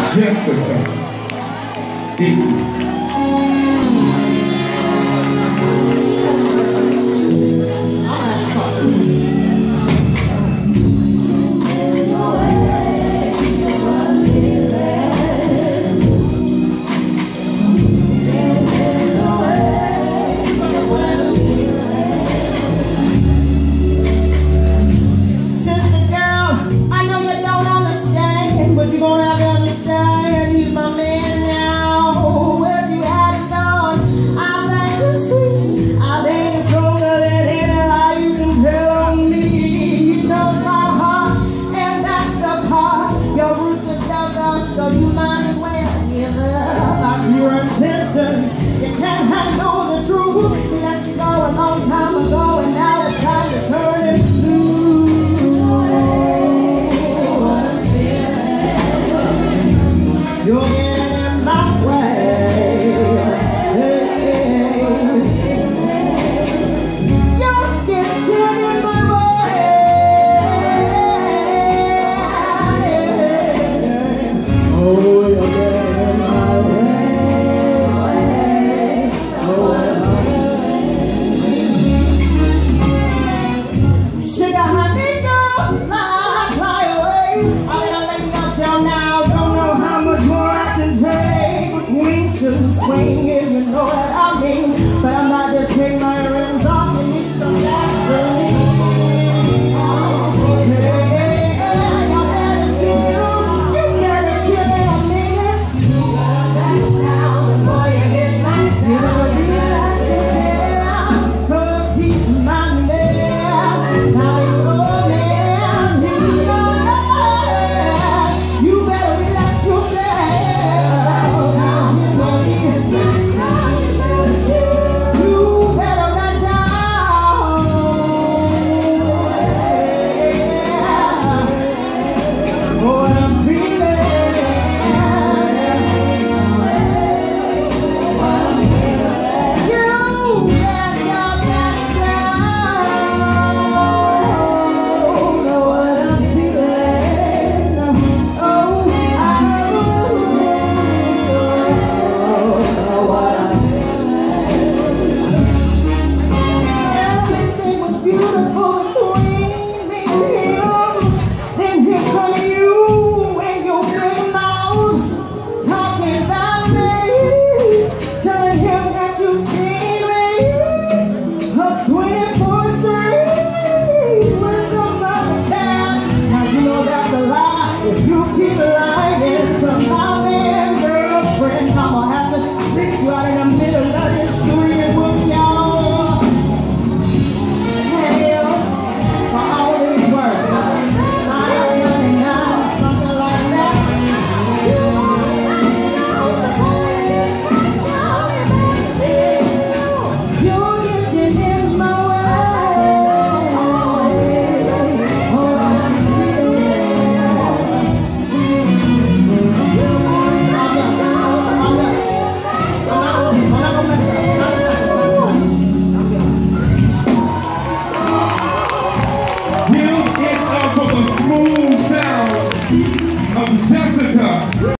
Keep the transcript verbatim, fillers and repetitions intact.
Dickey. You can't handle the truth. We let you go a long time ago, and now it's time to turn it loose. You're getting in my way. You're getting in my way. Oh, you're getting in my way. Swing if you know what I mean, but I'm not gonna take my rims off and need some gasoline. Hey, y'all better chill, you better chill in a minute. Back down before you get back down. You better relax yourself, cause he's my man. Now you know man, he's your man. You better relax yourself. Keep it alive.